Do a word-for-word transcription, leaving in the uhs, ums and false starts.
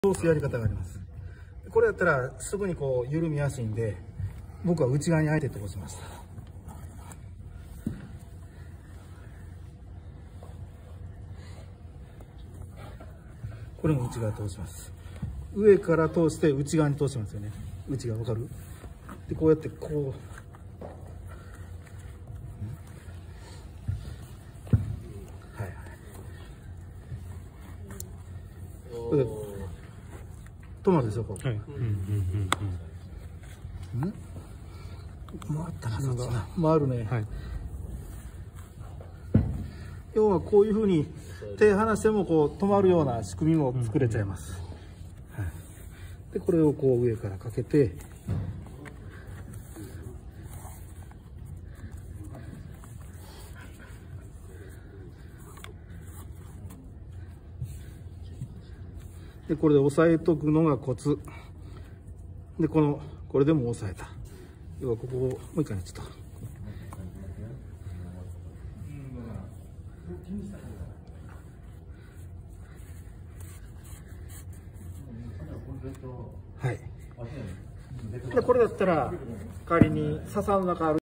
通すやり方があります。これやったらすぐにこう緩みやすいんで、僕は内側にあえて通しました。これも内側通します。上から通して内側に通しますよね。内側わかる？でこうやってこう。はいはい。これで止まるでしょこう。はい。うんうんうんうん。ん？回ったな、そっちな。回るね。はい。要はこういうふうに手離してもこう止まるような仕組みも作れちゃいます。はい、でこれをこう上からかけて、でこれで押さえとくのがコツで、このこれでも押さえた。要はここをもう一回ねちょっと。はい。でこれだったら仮に笹の中ある